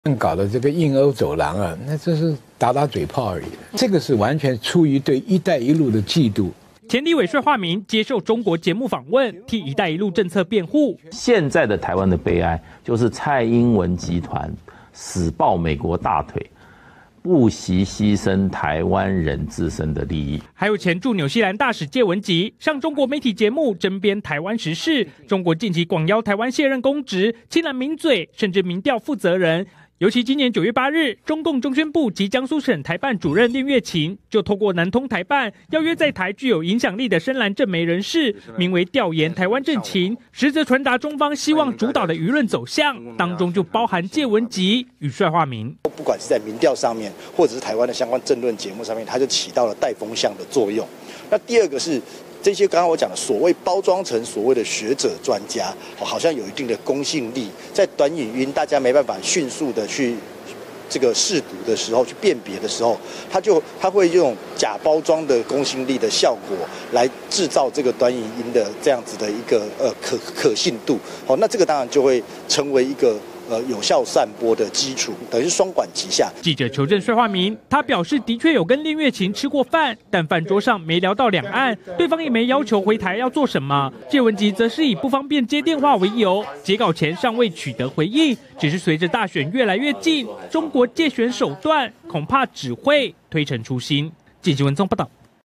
搞的这个印欧走廊啊，那这是打打嘴炮而已。这个是完全出于对“一带一路”的嫉妒。 前立委帅化民接受中国节目访问，替“一带一路”政策辩护。 现在的台湾的悲哀，就是蔡英文集团死抱美国大腿，不惜牺牲台湾人自身的利益。 还有前驻纽西兰大使介文吉上中国媒体节目争辩台湾时事，中国近期广邀台湾卸任公职，亲蓝抿嘴，甚至民调负责人。尤其今年9月8日，中共中宣部及江苏省台办主任练岳琴就透过南通台办邀约在台具有影响力的深蓝政媒人士，名为调研台湾政情，实则传达中方希望主导的舆论走向，当中就包含介文吉与帅化民。 不管是在民调上面，或者是台湾的相关政论节目上面，它就起到了带风向的作用。那第二个是，这些刚刚我讲的所谓包装成所谓的学者专家，好像有一定的公信力，在短影音大家没办法迅速的去这个试读的时候，去辨别的时候，他会用假包装的公信力的效果来制造这个短影音的这样子的一个可信度。好，那这个当然就会成为一个有效散播的基础，等于是双管齐下。 记者求证帅化民，他表示的确有跟练岳琴吃过饭，但饭桌上没聊到两岸，对方也没要求回台要做什么。介文吉则是以不方便接电话为由，截稿前尚未取得回应，只是随着大选越来越近，中国借选手段恐怕只会推陈出新。记者文综报道。